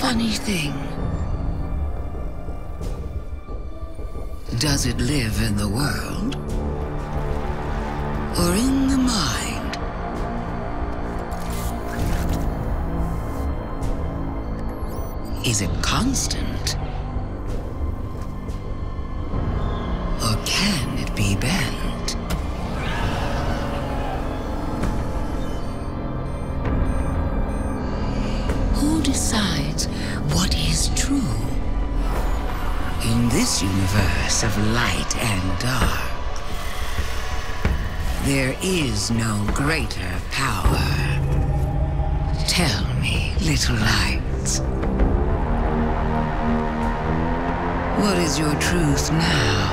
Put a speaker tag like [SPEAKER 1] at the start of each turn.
[SPEAKER 1] funny thing. Does it live in the world? Or in the mind? Is it constant? Or can it be bent? Who decides what is true? In this universe of light and dark, there is no greater power. Tell me, little lights, what is your truth now?